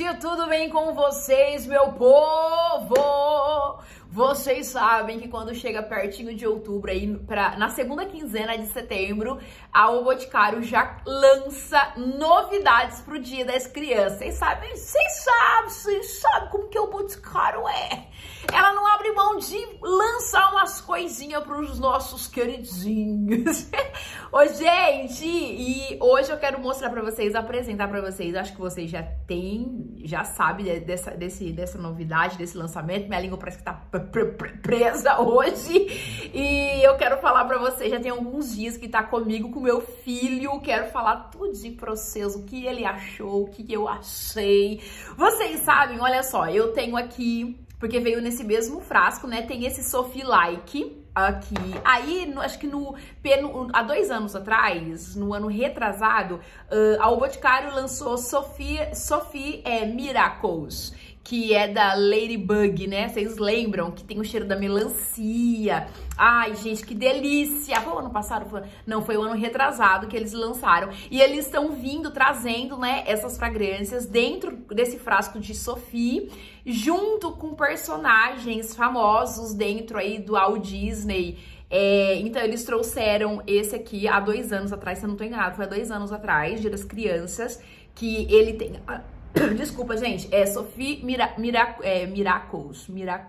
gente, tudo bem com vocês, meu povo? Vocês sabem que quando chega pertinho de outubro, aí na segunda quinzena de setembro, a O Boticário já lança novidades pro Dia das Crianças. Vocês sabem como que o Boticário é. Ela não abre mão de lançar umas coisinhas pros nossos queridinhos. Ô, gente, e hoje eu quero mostrar pra vocês, apresentar pra vocês, acho que vocês já sabem dessa novidade, desse lançamento. Minha língua parece que tá presa hoje. E eu quero falar pra vocês, já tem alguns dias que tá comigo, com meu filho. Quero falar tudinho pra vocês, o que ele achou, o que eu achei. Vocês sabem, olha só, eu tenho aqui, porque veio nesse mesmo frasco, né? Tem esse Sophie Like aqui. Aí, acho que há 2 anos atrás, no ano retrasado, a O Boticário lançou Sophie Miracles, que é da Ladybug, né? Vocês lembram que tem o cheiro da melancia? Ai, gente, que delícia! Foi o ano passado? Não, foi o ano retrasado que eles lançaram. E eles estão trazendo, né, essas fragrâncias dentro desse frasco de Sophie, junto com personagens famosos dentro aí do Walt Disney. Então eles trouxeram esse aqui há 2 anos atrás, se eu não tô enganado, foi há 2 anos atrás, Dia das Crianças, que ele tem... Desculpa, gente, é Sophie Miracles,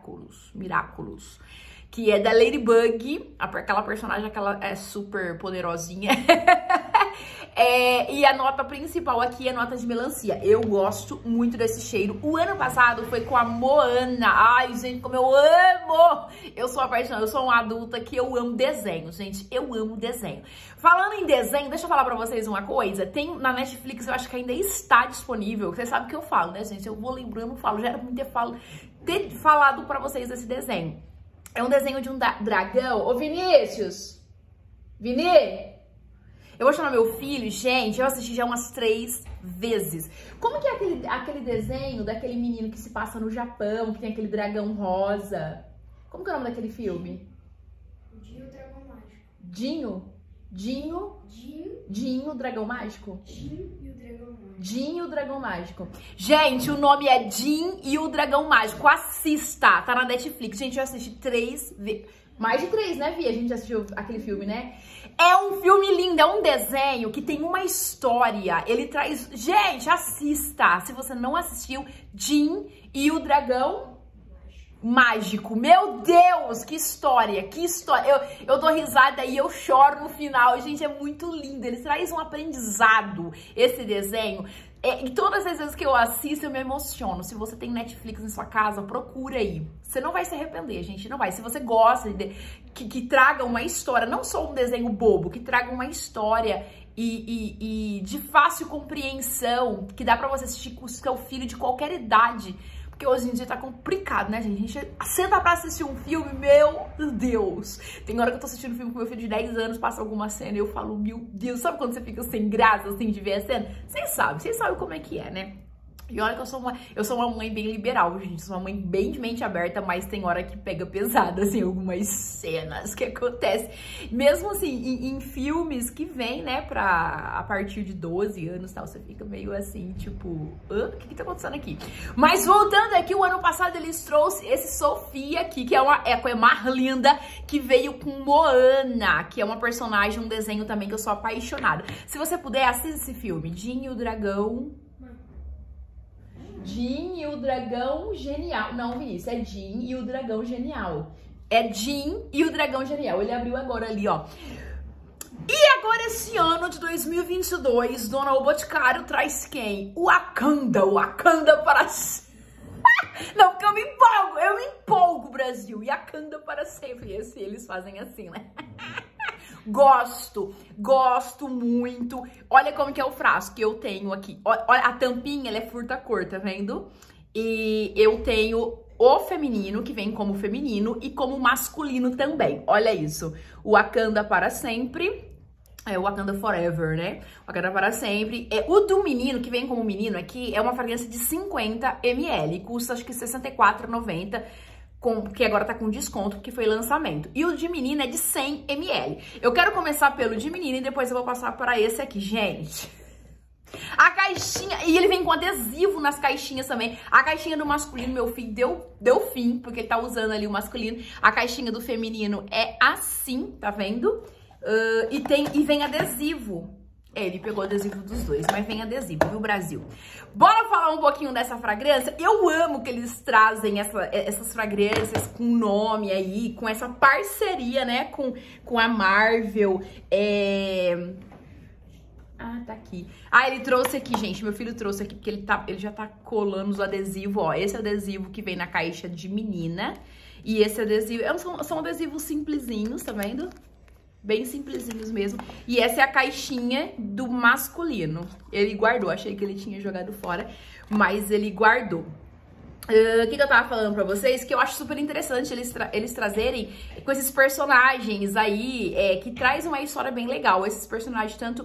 que é da Ladybug, aquela personagem que ela é super poderosinha. E a nota principal aqui é a nota de melancia. Eu gosto muito desse cheiro. O ano passado foi com a Moana. Ai, gente, como eu amo! Eu sou apaixonada, eu sou uma adulta que eu amo desenho, gente. Eu amo desenho. Falando em desenho, deixa eu falar pra vocês uma coisa. Tem na Netflix, eu acho que ainda está disponível. Vocês sabem o que eu falo, né, gente? Eu vou lembrando, falo. Já era muito ter falado pra vocês desse desenho. É um desenho de um dragão. Ô, Vinícius! Vini! Eu vou chamar meu filho, gente, eu assisti já umas 3 vezes. Como que é aquele desenho daquele menino que se passa no Japão, que tem aquele dragão rosa? Como que é o nome daquele filme? Dinho, o Dragão Mágico. Dinho, o Dragão Mágico? Jin e o Dragão Mágico. Jin e o Dragão Mágico. Gente, o nome é Jin e o Dragão Mágico. Assista, tá na Netflix. Gente, eu assisti 3 vezes. Mais de 3, né, Vi? A gente já assistiu aquele filme, né? É um filme lindo, é um desenho que tem uma história. Ele traz... Gente, assista! Se você não assistiu, Jin e o Dragão Mágico. Meu Deus, que história, que história. Eu dou risada e eu choro no final. Gente, é muito lindo. Ele traz um aprendizado, esse desenho. E todas as vezes que eu assisto, eu me emociono. Se você tem Netflix em sua casa, procura aí. Você não vai se arrepender, gente, não vai. Se você gosta que traga uma história, não só um desenho bobo, que traga uma história e de fácil compreensão, que dá pra você assistir com o seu filho de qualquer idade. Porque hoje em dia tá complicado, né, gente? A gente senta pra assistir um filme, meu Deus. Tem hora que eu tô assistindo um filme com meu filho de 10 anos, passa alguma cena e eu falo, meu Deus. Sabe quando você fica sem graça, assim, de ver a cena? Vocês sabem como é que é, né? E olha que eu sou uma mãe bem liberal, gente. Sou uma mãe bem de mente aberta, mas tem hora que pega pesado, assim, algumas cenas que acontecem. Mesmo assim, em filmes que vem, né, a partir de 12 anos e tal, você fica meio assim, tipo, o que tá acontecendo aqui? Mas voltando aqui, o ano passado eles trouxeram esse Sophie aqui, que é a coisa mais linda, que veio com Moana, que é uma personagem, um desenho também que eu sou apaixonada. Se você puder, assista esse filme, Jin e o Dragão... Jin e o Dragão Genial. Não, Vinícius, é Jin e o Dragão Genial. É Jin e o Dragão Genial. Ele abriu agora ali, ó. E agora esse ano de 2022, Dona O Boticário traz quem? O Wakanda para... Não, porque eu me empolgo, Brasil. E Wakanda para sempre. Eles fazem assim, né? Gosto muito. Olha como que é o frasco que eu tenho aqui. Olha, a tampinha, ela é furta-cor, tá vendo? E eu tenho o feminino, que vem como feminino, e como masculino também. Olha isso. O Wakanda para sempre. É o Wakanda Forever, né? Wakanda para sempre. O do menino, que vem como menino aqui, é uma fragrância de 50 ml. Custa, acho que R$ 64,90. Que agora tá com desconto, porque foi lançamento. E o de menina é de 100 ml. Eu quero começar pelo de menina e depois eu vou passar para esse aqui, gente. A caixinha, E ele vem com adesivo nas caixinhas também. A caixinha do masculino, meu filho, deu fim, porque ele tá usando ali o masculino. A caixinha do feminino é assim, tá vendo? E vem adesivo. Ele pegou adesivo dos dois, mas vem adesivo, viu, Brasil? Bora falar um pouquinho dessa fragrância? Eu amo que eles trazem essas fragrâncias com nome aí, com essa parceria, né, com a Marvel. Ah, tá aqui. Ah, ele trouxe aqui, gente. Meu filho trouxe aqui, porque ele já tá colando os adesivos, ó. Esse adesivo que vem na caixa de menina. E esse adesivo... São adesivos simplesinhos, tá vendo? Bem simplesinhos mesmo. E essa é a caixinha do masculino. Ele guardou. Achei que ele tinha jogado fora, mas ele guardou. O que eu tava falando pra vocês? Que eu acho super interessante eles trazerem com esses personagens aí, que traz uma história bem legal. Esses personagens, tanto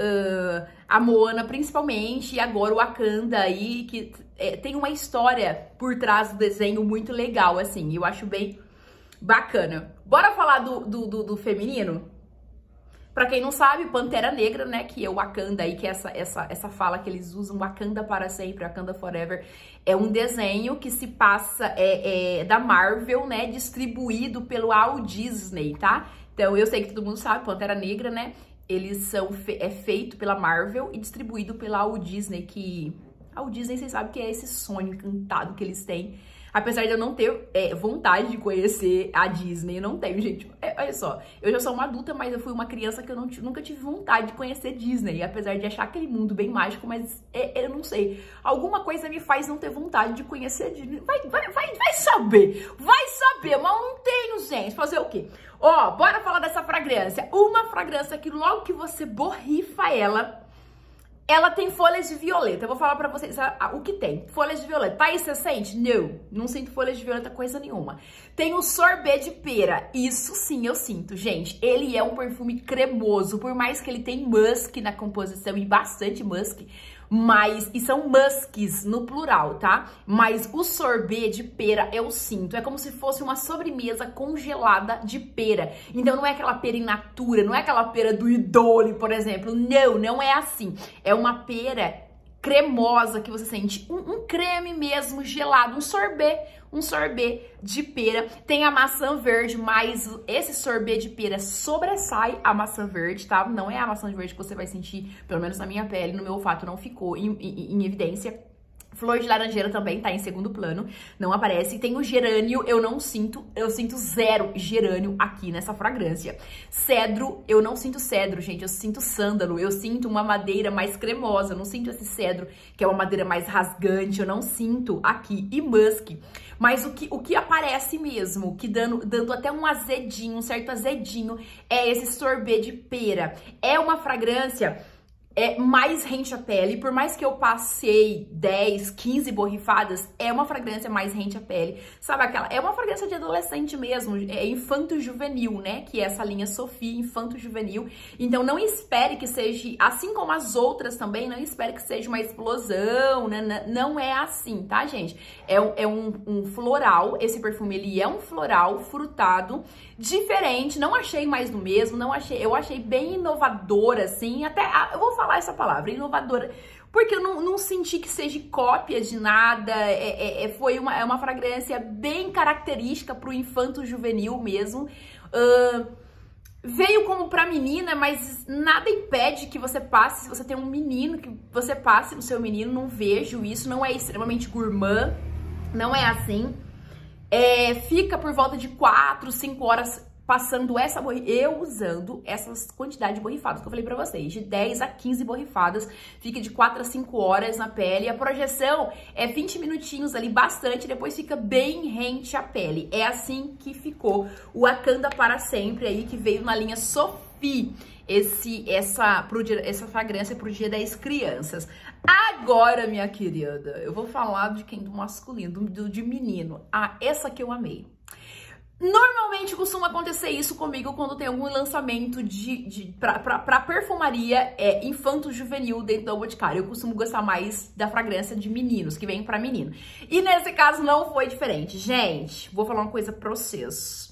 a Moana principalmente, e agora o Wakanda aí, que tem uma história por trás do desenho muito legal, assim. Eu acho bem bacana. Bora falar do feminino? Pra quem não sabe, Pantera Negra, né, que é o Wakanda aí, que é essa fala que eles usam, Wakanda para sempre, Wakanda forever, é um desenho que se passa, da Marvel, né, distribuído pelo Walt Disney, tá? Então, eu sei que todo mundo sabe, Pantera Negra, né, eles é feito pela Marvel e distribuído pela Walt Disney, que... A Walt Disney, vocês sabem que é esse sonho encantado que eles têm. Apesar de eu não ter vontade de conhecer a Disney, eu não tenho, gente. Olha só, eu já sou uma adulta, mas eu fui uma criança que eu nunca tive vontade de conhecer Disney. Apesar de achar aquele mundo bem mágico, mas eu não sei. Alguma coisa me faz não ter vontade de conhecer Disney. Vai saber, mas eu não tenho, gente. Fazer o quê? Ó, bora falar dessa fragrância. Uma fragrância que logo que você borrifa ela tem folhas de violeta. Eu vou falar pra vocês o que tem. Folhas de violeta. Tá aí, você sente? Não sinto folhas de violeta coisa nenhuma. Tem o sorbet de pera. Isso sim, eu sinto, gente. Ele é um perfume cremoso. Por mais que ele tenha musk na composição e bastante musk, e são musks no plural, tá? Mas o sorbet de pera eu sinto. É como se fosse uma sobremesa congelada de pera. Então não é aquela pera in natura, não é aquela pera do Idole, por exemplo. Não é assim. É uma pera cremosa que você sente, um creme mesmo gelado, um sorbet de pera. Tem a maçã verde, mas esse sorbet de pera sobressai a maçã verde, tá? Não é a maçã verde que você vai sentir, pelo menos na minha pele, no meu olfato não ficou em evidência. Flor de laranjeira também tá em segundo plano, não aparece. E tem o gerânio, eu sinto zero gerânio aqui nessa fragrância. Cedro, eu não sinto cedro, gente, eu sinto sândalo, eu sinto uma madeira mais cremosa, eu não sinto esse cedro, que é uma madeira mais rasgante, eu não sinto aqui. E musk, mas o que aparece mesmo, que dando até um azedinho, um certo azedinho, é esse sorbet de pera. É uma fragrância... mais rente à pele, por mais que eu passei 10, 15 borrifadas, é uma fragrância mais rente à pele, sabe aquela? É uma fragrância de adolescente mesmo, é infanto-juvenil, né? Que é essa linha Sophie, infanto-juvenil. Então não espere que seja, assim como as outras também, não espere que seja uma explosão, né? Não é assim, tá, gente? É um floral, esse perfume, ele é um floral frutado, diferente, não achei mais do mesmo, eu achei bem inovador, assim, até, eu vou falar essa palavra, inovadora, porque eu não senti que seja cópia de nada, foi uma fragrância bem característica pro infanto juvenil mesmo, veio como pra menina, mas nada impede que você passe, se você tem um menino, que você passe no seu menino, não vejo isso, não é extremamente gourmand, não é assim, fica por volta de 4, 5 horas passando eu usando essas quantidades de borrifadas que eu falei pra vocês, de 10 a 15 borrifadas, fica de 4 a 5 horas na pele, a projeção é 20 minutinhos ali, bastante, depois fica bem rente à pele, é assim que ficou o Wakanda para sempre aí, que veio na linha Sophie, essa fragrância pro Dia das Crianças. Agora, minha querida, eu vou falar de quem? Do masculino, de menino. Essa que eu amei. Normalmente costuma acontecer isso comigo quando tem algum lançamento pra perfumaria infanto-juvenil dentro da Boticário. Eu costumo gostar mais da fragrância de meninos, que vem pra menino. E nesse caso não foi diferente. Gente, vou falar uma coisa pra vocês.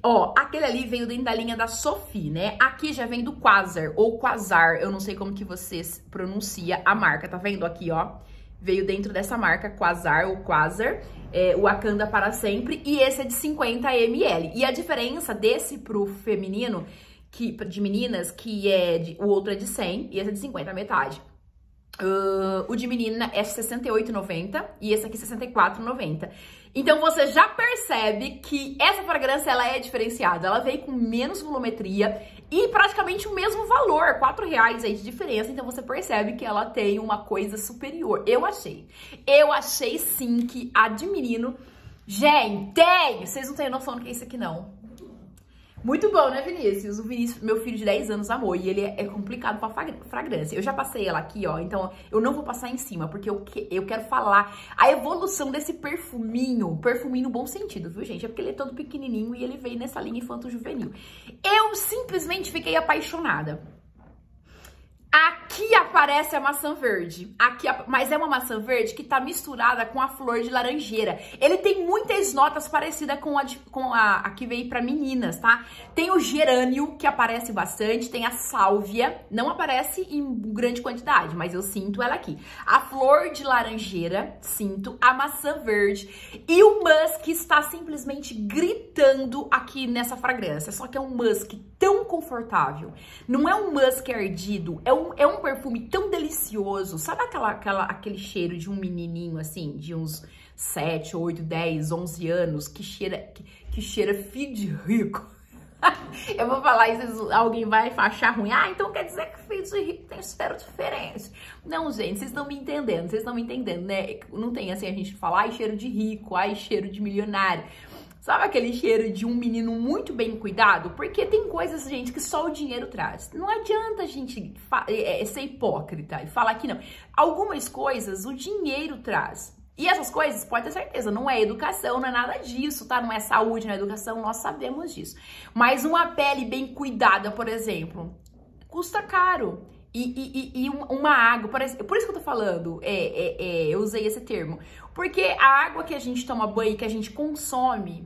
Ó, aquele ali veio dentro da linha da Sophie, né? Aqui já vem do Quasar, ou Quasar, eu não sei como que vocês pronuncia a marca, tá vendo aqui, ó? Veio dentro dessa marca, Quasar ou Quasar, o Wakanda para sempre, e esse é de 50 ml. E a diferença desse pro feminino, de meninas, o outro é de 100 e esse é de 50, metade. O de menina é 68,90 e esse aqui 64,90. Então você já percebe que essa fragrância ela é diferenciada. Ela veio com menos volumetria e praticamente o mesmo valor, R$4 aí de diferença. Então você percebe que ela tem uma coisa superior. Eu achei sim que a de menino, gente, vocês não têm noção do que é isso aqui não. Muito bom, né, Vinícius? O Vinícius, meu filho de 10 anos, amou. E ele é complicado pra fragrância. Eu já passei ela aqui, ó. Então, eu não vou passar em cima, porque eu quero falar a evolução desse perfuminho. Perfuminho no bom sentido, viu, gente? É porque ele é todo pequenininho e ele veio nessa linha infanto-juvenil. Eu simplesmente fiquei apaixonada. Aqui aparece a maçã verde, mas é uma maçã verde que tá misturada com a flor de laranjeira. Ele tem muitas notas parecidas com a que veio pra meninas, tá? Tem o gerânio, que aparece bastante, tem a sálvia, não aparece em grande quantidade, mas eu sinto ela aqui. A flor de laranjeira, sinto, a maçã verde e o musk está simplesmente gritando aqui nessa fragrância, só que é um musk tão confortável, não é um musk ardido, é um perfume tão delicioso. Sabe aquele cheiro de um menininho, assim, de uns 7, 8, 10, 11 anos, que cheira filho de rico? Eu vou falar isso, alguém vai achar ruim. Ah, então quer dizer que filho de rico tem cheiro diferente. Não, gente, vocês estão me entendendo, né? Não tem assim a gente falar, ai, cheiro de rico, ai, cheiro de milionário. Sabe aquele cheiro de um menino muito bem cuidado? Porque tem coisas, gente, que só o dinheiro traz. Não adianta a gente ser hipócrita e falar que não. Algumas coisas o dinheiro traz. E essas coisas, pode ter certeza, não é educação, não é nada disso, tá? Não é saúde, não é educação, nós sabemos disso. Mas uma pele bem cuidada, por exemplo, custa caro. E uma água, por isso que eu tô falando, eu usei esse termo. Porque a água que a gente toma banho, que a gente consome,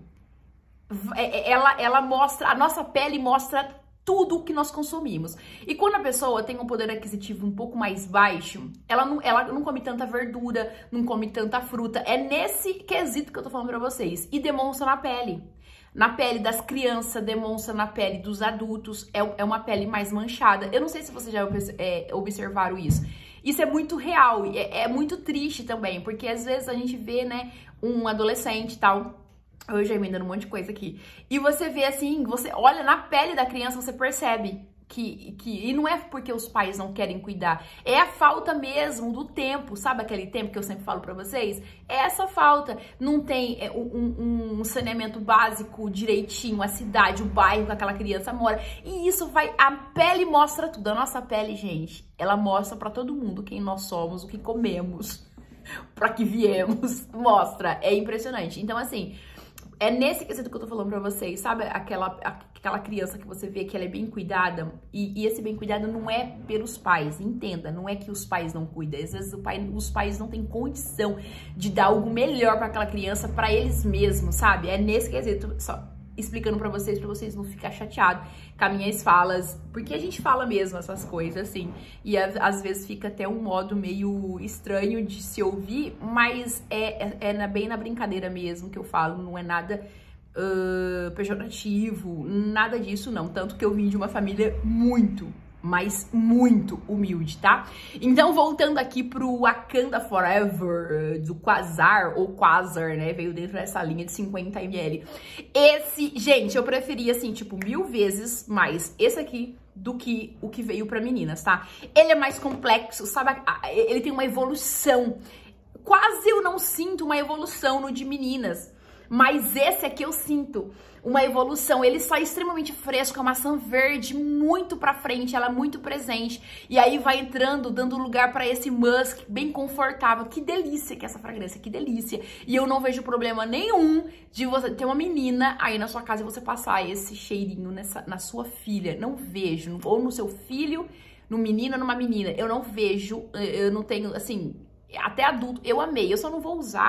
ela mostra, a nossa pele mostra tudo o que nós consumimos. E quando a pessoa tem um poder aquisitivo um pouco mais baixo, ela não come tanta verdura, não come tanta fruta. É nesse quesito que eu tô falando pra vocês. E demonstra na pele. Na pele das crianças, demonstra na pele dos adultos. É uma pele mais manchada. Eu não sei se vocês já observaram isso. Isso é muito real, é muito triste também, porque às vezes a gente vê, né, um adolescente e tal, eu já emendando um monte de coisa aqui, e você vê assim, você olha na pele da criança, você percebe e não é porque os pais não querem cuidar, é a falta mesmo do tempo, sabe aquele tempo que eu sempre falo pra vocês? É essa falta, não tem um saneamento básico direitinho, a cidade, o bairro que aquela criança mora, e isso a pele mostra tudo, a nossa pele, gente, ela mostra pra todo mundo quem nós somos, o que comemos, pra que viemos, mostra, é impressionante, então assim, é nesse quesito que eu tô falando pra vocês, sabe? Aquela criança que você vê que ela é bem cuidada, e esse bem cuidado não é pelos pais, entenda, não é que os pais não cuidam, às vezes os pais não têm condição de dar algo melhor pra aquela criança, pra eles mesmos, sabe? É nesse quesito, só explicando pra vocês não ficarem chateados com as minhas falas, porque a gente fala mesmo essas coisas, assim, e às vezes fica até um modo meio estranho de se ouvir, mas bem na brincadeira mesmo que eu falo, não é nada pejorativo, nada disso não, tanto que eu vim de uma família muito humilde, tá? Então, voltando aqui pro Wakanda Forever, do Quasar, ou Quasar, né? Veio dentro dessa linha de 50 ml. Esse, gente, eu preferi, assim, tipo, 1000 vezes mais esse aqui do que o que veio pra meninas, tá? Ele é mais complexo, sabe? Ele tem uma evolução. Quase eu não sinto uma evolução no de meninas. Mas esse aqui eu sinto uma evolução, ele sai extremamente fresco, a maçã verde muito pra frente, ela é muito presente. E aí vai entrando, dando lugar pra esse musk bem confortável. Que delícia que é essa fragrância, que delícia. E eu não vejo problema nenhum de você ter uma menina aí na sua casa e você passar esse cheirinho na sua filha. Não vejo, ou no seu filho, no menino ou numa menina. Eu não vejo, eu não tenho, assim, até adulto, eu amei. Eu só não vou usar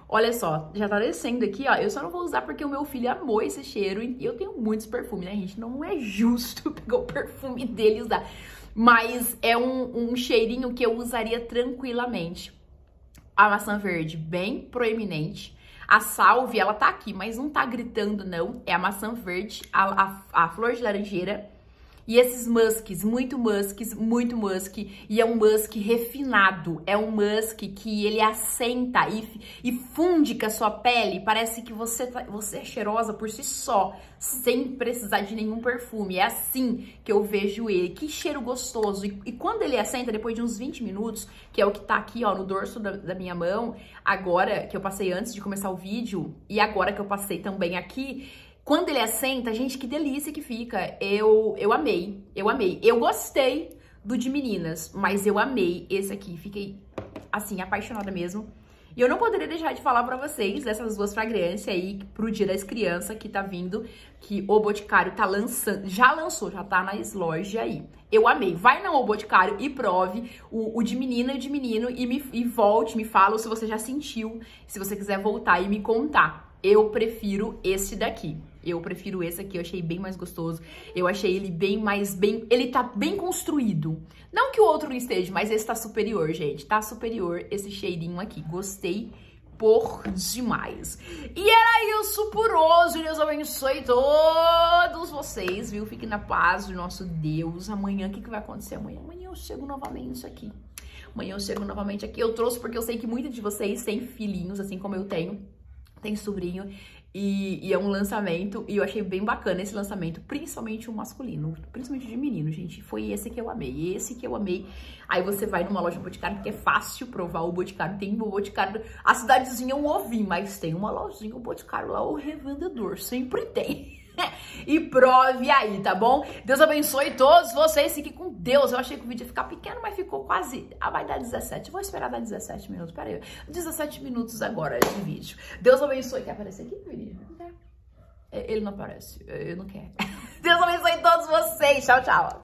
Olha só, já tá descendo aqui, ó. Eu só não vou usar porque o meu filho amou esse cheiro. E eu tenho muitos perfumes, né, gente? Não é justo pegar o perfume dele e usar. Mas é um cheirinho que eu usaria tranquilamente. A maçã verde bem proeminente. A salve, ela tá aqui, mas não tá gritando, não. É a maçã verde, a flor de laranjeira. E esses musks, muito musk, e é um musk refinado, é um musk que ele assenta e funde com a sua pele, parece que você é cheirosa por si só, sem precisar de nenhum perfume, é assim que eu vejo ele, que cheiro gostoso, e quando ele assenta, depois de uns 20 minutos, que é o que tá aqui, ó, no dorso da minha mão, agora que eu passei antes de começar o vídeo, e agora que eu passei também aqui, quando ele assenta, gente, que delícia que fica. Eu amei, eu amei. Eu gostei do de meninas, mas eu amei esse aqui. Fiquei, assim, apaixonada mesmo. E eu não poderia deixar de falar pra vocês dessas duas fragrâncias aí pro Dia das Crianças que tá vindo, que o Boticário tá lançando, já lançou, já tá nas lojas aí. Eu amei. Vai na O Boticário e prove o de menina e o de menino e volte, me fala se você já sentiu, se você quiser voltar e me contar. Eu prefiro esse daqui. Eu prefiro esse aqui, eu achei bem mais gostoso. Eu achei ele ele tá bem construído. Não que o outro não esteja, mas esse tá superior, gente. Tá superior esse cheirinho aqui. Gostei por demais. E era isso por hoje. Deus abençoe todos vocês, viu? Fiquem na paz do nosso Deus. Amanhã, o que vai acontecer amanhã? Amanhã eu chego novamente aqui. Amanhã eu chego novamente aqui. Eu trouxe porque eu sei que muitos de vocês têm filhinhos, assim como eu tenho. Tem sobrinho e é um lançamento e eu achei bem bacana esse lançamento, principalmente o masculino, principalmente de menino, gente, foi esse que eu amei, Aí você vai numa loja Boticário, porque é fácil provar o Boticário, tem o Boticário, a cidadezinha eu ouvi, mas tem uma lojinha, o Boticário lá, o revendedor, sempre tem. E prove aí, tá bom? Deus abençoe todos vocês, fiquem com Deus. Eu achei que o vídeo ia ficar pequeno, mas ficou quase... Ah, vai dar 17, vou esperar dar 17 minutos, pera aí. 17 minutos agora de vídeo. Deus abençoe. Quer aparecer aqui, menino? Ele não aparece, eu não quero. Deus abençoe todos vocês, tchau, tchau.